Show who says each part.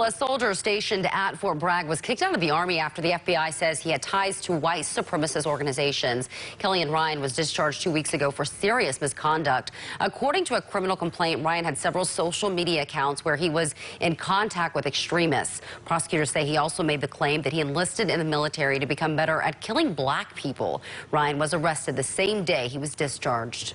Speaker 1: Well, a soldier stationed at Fort Bragg was kicked out of the Army after the FBI says he had ties to white supremacist organizations. Kelly and Ryan was discharged 2 weeks ago for serious misconduct. According to a criminal complaint, Ryan had several social media accounts where he was in contact with extremists. Prosecutors say he also made the claim that he enlisted in the military to become better at killing black people. Ryan was arrested the same day he was discharged.